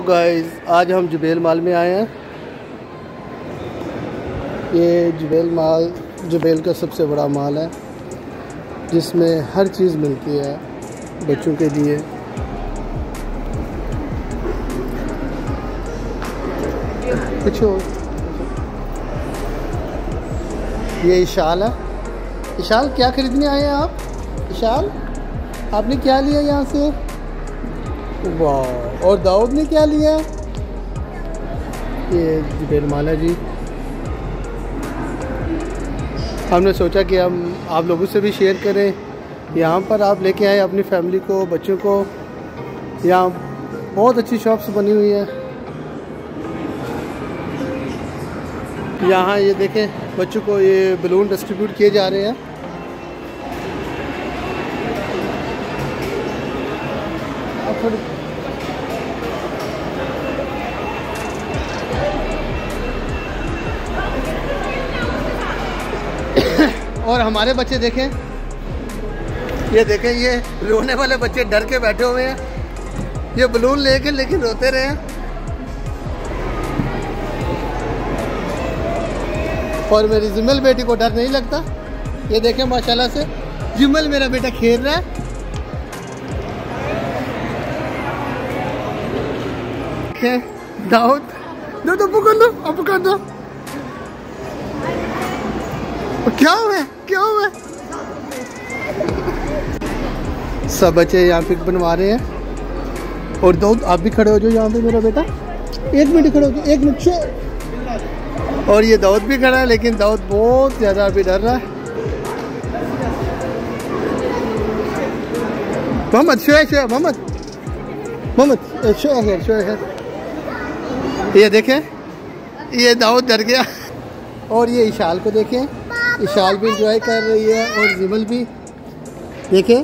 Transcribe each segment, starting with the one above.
Guys आज हम Jubail mall में आए हैं। ये जुबैल मॉल जुबैल का सबसे बड़ा मॉल है जिसमें हर चीज़ मिलती है बच्चों के लिए। कुछ ये इशाल है। इशाल क्या खरीदने आए हैं आप? इशाल आपने क्या लिया यहाँ से? वाह। और दाऊद ने क्या लिया? ये जुबैल मॉल है जी। हमने सोचा कि हम आप लोगों से भी शेयर करें। यहाँ पर आप लेके आए अपनी फैमिली को, बच्चों को। यहाँ बहुत अच्छी शॉप्स बनी हुई है। यहाँ ये देखें बच्चों को ये बलून डिस्ट्रीब्यूट किए जा रहे हैं। और हमारे बच्चे देखें, ये देखें, ये रोने वाले बच्चे डर के बैठे हुए हैं। ये बलून लेके लेकिन रोते रहे हैं। और मेरी जिमल बेटी को डर नहीं लगता। ये देखें माशाल्लाह से जिमल मेरा बेटा खेल रहा है। दाऊद दो तो पकड़ दो, अब पकड़ दो। क्या हुआ? क्या हुआ? सब बच्चे यहाँ पिक बनवा रहे हैं। और दाऊद आप भी खड़े हो जाओ यहाँ पे मेरा बेटा। 1 मिनट खड़े हो जाओ, 1 मिनट से। और ये दाऊद भी खड़ा है लेकिन दाऊद बहुत ज़्यादा अभी डर रहा है। मोहम्मद शोए मोहम्मद शोए। ये देखें, ये दाऊद डर गया। और ये इशाल को देखें, इशाल भी इंजॉय कर रही है और जिमल भी। देखें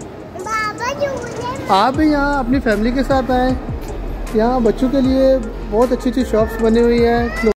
आप भी यहाँ अपनी फैमिली के साथ आए। यहाँ बच्चों के लिए बहुत अच्छी अच्छी शॉप्स बनी हुई है।